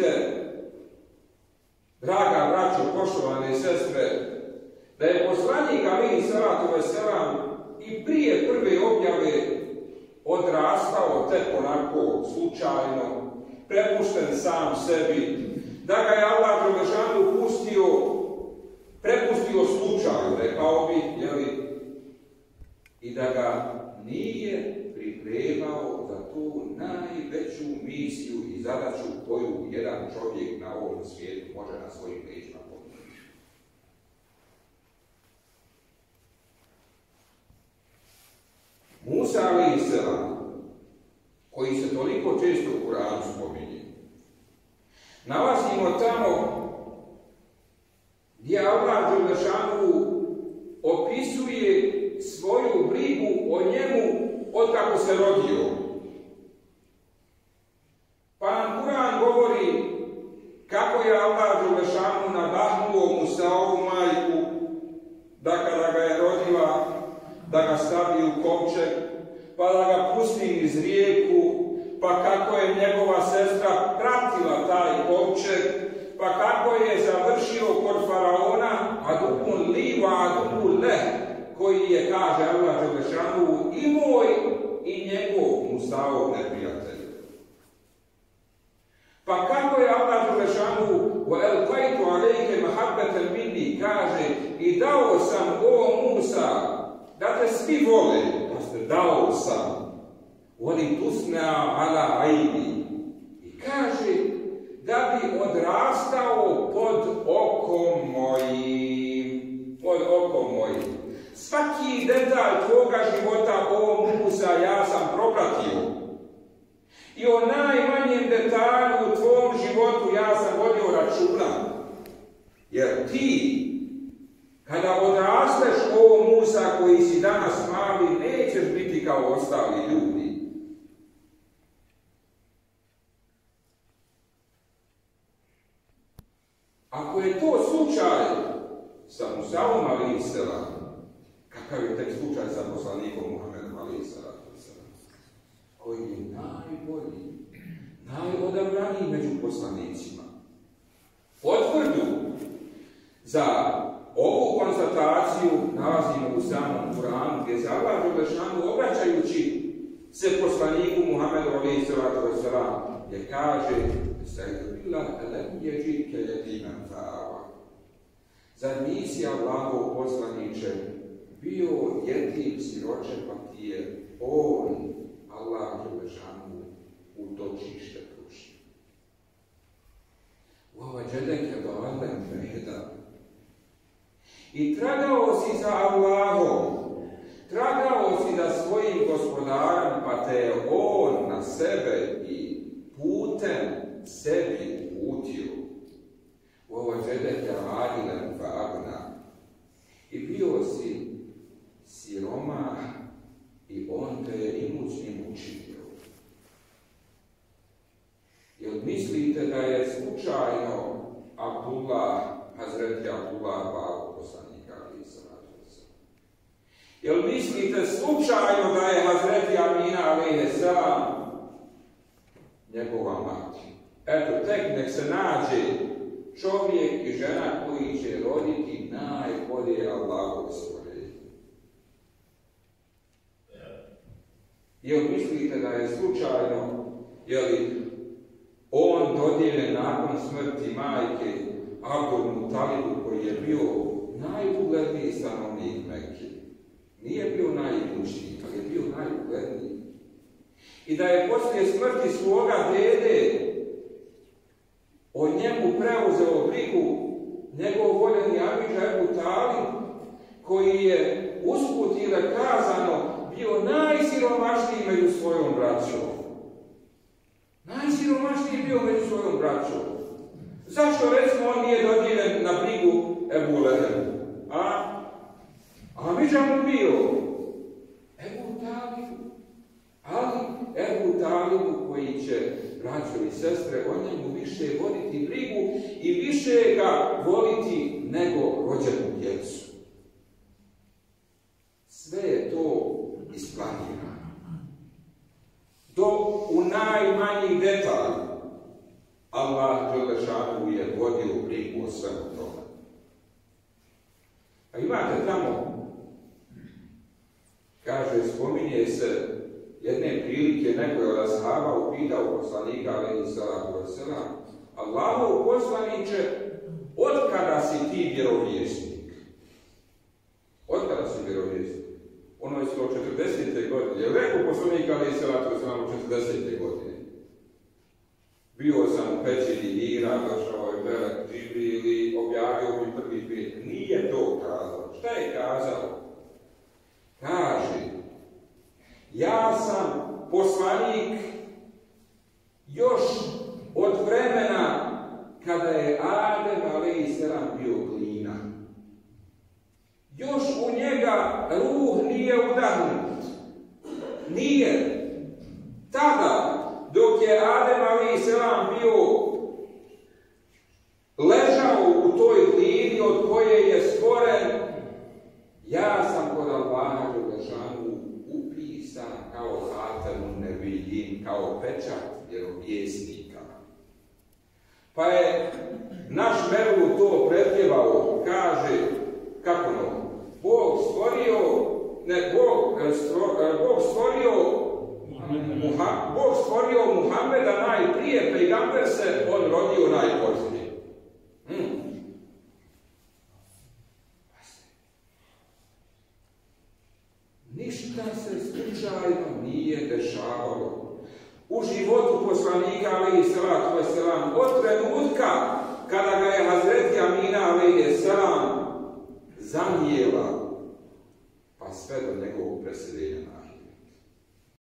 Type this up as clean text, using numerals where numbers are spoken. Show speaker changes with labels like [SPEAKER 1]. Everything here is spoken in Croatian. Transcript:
[SPEAKER 1] mislite, draga braćo, poštovane sestre, da je poslanik alejhi salatu vesselam i prije prve objave odrastao tek onako slučajno, prepušten sam sebi, da ga je Allah dželešanu prepustio slučaju, rekao bi, i da ga nije pripremao za tu najveću misiju i zadaću koju jedan čovjek na ovom svijetu može na svojim leđima podnijeti. Musa alejhi selam, koji se toliko često u Kuranu spominje, nalazimo tamo gdje Allah dželešanu opisuje svoju brigu o njemu otkako se rodio. Pa nam Kur'an govori kako je Allah dželešanu nadahnuo Musaovu majku da kada ga je rodila, da ga stavi u kovčeg, pa da ga pusti niz rijeku, pa kako je njegova sestra pratila taj kovčeg, pa kako je završio kod faraona adukun li wa adukun leh, koji je, kaže Allah dželešanu, i moj i njegov Musaov neprijatelj. Pa kako je Allah dželešanu wa elqaitu alejke mahabbatan minni, kaže, i dao sam, o Musa, da te svi vole, dao sam, oni tusna ala ajni, i kaže, da bi odrastao pod okom mojim, Svaki detalj tvoga života, o Musa, ja sam propratio. I o najmanjem detalju u tvom životu ja sam vodio računa. Jer ti, kada odrasteš, o Musa, koji si danas mali, nećeš biti kao ostali ljudi. Ako je to slučaj sa Musaom alejhi selam, kakav je tek slučaj sa poslanikom Muhammedom alejhi selam, koji je najbolji, najodabraniji među poslanicima. Potvrdu za ovu konstataciju nalazimo u samom Kur'anu, gdje se Allah dželešanu, obraćajući se poslaniku Muhammedu alejhi selam, gdje kaže: Zar nisi, Allahov poslaniče, bio jetim siroče, pa ti je on, Allah dželešanu, utočište pružio. وَوَجَدَكَ ضَالًّا فَهَدَى. I tragao si za Allahom, tragao si za svojim gospodarom, pa te je on na sebe i putem sebi uputio. وَوَجَدَكَ عَائِلًا فَأَغْنَى. I bio si siromah i on te je imućnim učinio. Jel mislite da je slučajno Hazreti Abdullah babo poslanika alejhi salatu vesselam? Jel mislite slučajno da je Hazreti Amina alejhi selam njegova mati? Eto, tek nek se nađe čovjek i žena koji će roditi najbolje Allahove stvorenje. Jel mislite da je slučajno, jeli on dodijeljen nakon smrti majke Abdul Mutalibu, koji je bio najugledniji stanovnik Mekke? Nije bio najimućniji, ali je bio najugledniji. I da je poslije smrti svoga dede o njemu preuzeo brigu njegov voljeni Amidža Ebu Talib, koji je usput ili kazano bio najsiromašniji među svojom braćom. Najsiromašniji bio među svojom braćom. Zašto, recimo, on nije dodijeljen na brigu Ebu Lehebu? A Amidža mu bio Ebu Talibu. Ali Ebu Talibu, koji će, braćo i sestre, o njemu više voditi brigu i više ga voliti nego rođenu djecu. Sve je to isplanirano. Do u najmanji detalj Allah svemu tome. A imate tamo, kaže, spominje se jedne prilike, neko je od ashaba upitao poslanika, alejhi salatu vesselam, Allahov poslaniče, otkada si ti vjerovjesnik? Otkada si vjerovjesnik? Ono je skoro 40. godine. Je rekao poslanika, alejhi salatu vesselam, 40. godine. Bio sam u pećini Hira, došao je Melek Džibril i objavio mi prvi pet. Nije to kazao. Šta je kazao? Kaže, ja sam poslanik još od vremena kada je Adem alejhiselam bio glina. Još u njega ruh nije udahnut. Nije. Tada, dok je Adem alejhiselam bio ležao u toj glini od koje je stvoren, ja sam kod Allaha dželešanu upisan kao hatemun nebijin, kao pečat vjerovjesnika. Pa je naš Mervu to pretjevao, kaže, kako no, Bog stvorio Muhameda najprije, pejgamber se on rodio najposlije. Ništa se slučajno nije dešavalo u životu poslanika alejhi salatu vesselam od trenutka kada ga je Hazreti Amina alejhi salam zanijela pa sve do njegovog preseljenja.